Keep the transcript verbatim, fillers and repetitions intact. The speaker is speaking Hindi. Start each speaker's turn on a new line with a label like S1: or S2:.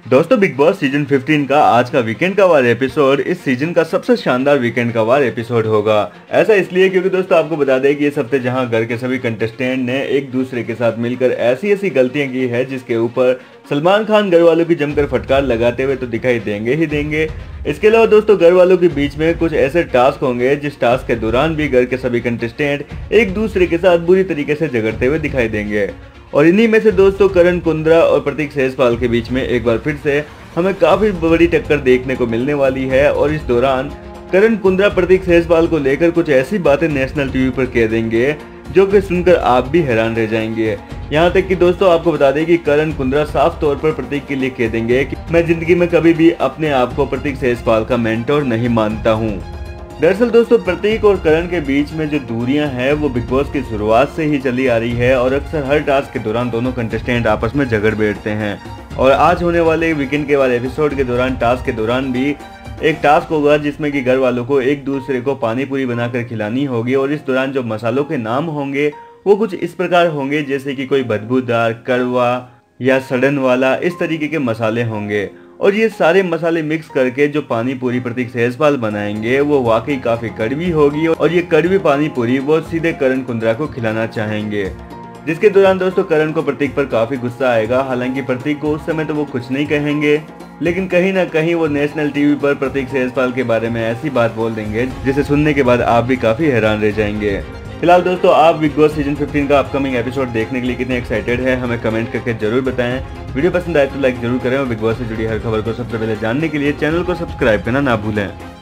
S1: दोस्तों बिग बॉस सीजन फिफ्टीन का आज का वीकेंड का वार एपिसोड इस सीजन का सबसे शानदार वीकेंड का वार एपिसोड होगा। ऐसा इसलिए क्योंकि दोस्तों आपको बता दें कि इस हफ्ते जहां घर के सभी कंटेस्टेंट ने एक दूसरे के साथ मिलकर ऐसी ऐसी गलतियां की है जिसके ऊपर सलमान खान घर वालों की जमकर फटकार लगाते हुए तो दिखाई देंगे ही देंगे। इसके अलावा दोस्तों घर वालों के बीच में कुछ ऐसे टास्क होंगे जिस टास्क के दौरान भी घर के सभी कंटेस्टेंट एक दूसरे के साथ बुरी तरीके से झगड़ते हुए दिखाई देंगे। और इन्हीं में से दोस्तों करण कुंद्रा और प्रतीक सेजपाल के बीच में एक बार फिर से हमें काफी बड़ी टक्कर देखने को मिलने वाली है। और इस दौरान करण कुंद्रा प्रतीक सेजपाल को लेकर कुछ ऐसी बातें नेशनल टीवी पर कह देंगे जो कि सुनकर आप भी हैरान रह जाएंगे। यहाँ तक कि दोस्तों आपको बता दें कि करण कुंद्रा साफ तौर पर प्रतीक के लिए कह देंगे कि मैं जिंदगी में कभी भी अपने आप को प्रतीक सेजपाल का मेंटोर नहीं मानता हूँ। दरअसल दोस्तों प्रतीक और करण के बीच में जो दूरियां हैं वो बिग बॉस की शुरुआत से ही चली आ रही है और अक्सर हर टास्क के दौरान दोनों कंटेस्टेंट आपस में झगड़ बैठते हैं। और आज होने वाले वीकेंड के बाद एपिसोड के दौरान टास्क के दौरान भी एक टास्क होगा जिसमें कि घर वालों को एक दूसरे को पानी पूरी बनाकर खिलानी होगी। और इस दौरान जो मसालों के नाम होंगे वो कुछ इस प्रकार होंगे जैसे कि कोई बदबूदार, कड़वा या सड़न वाला, इस तरीके के मसाले होंगे। और ये सारे मसाले मिक्स करके जो पानी पूरी प्रतीक सेजपाल बनाएंगे वो वाकई काफी कड़वी होगी। और ये कड़वी पानी पूरी वो सीधे करण कुंद्रा को खिलाना चाहेंगे, जिसके दौरान दोस्तों करण को प्रतीक पर काफी गुस्सा आएगा। हालांकि प्रतीक को उस समय तो वो कुछ नहीं कहेंगे, लेकिन कहीं ना कहीं वो नेशनल टीवी पर प्रतीक सेजपाल के बारे में ऐसी बात बोल देंगे जिसे सुनने के बाद आप भी काफी हैरान रह जाएंगे। फिलहाल दोस्तों आप बिग बॉस सीजन फिफ्टीन का अपकमिंग एपिसोड देखने के लिए कितने एक्साइटेड है हमें कमेंट करके जरूर बताएं। वीडियो पसंद आए तो लाइक जरूर करें और बिग बॉस से जुड़ी हर खबर को सबसे पहले जानने के लिए चैनल को सब्सक्राइब करना ना भूलें।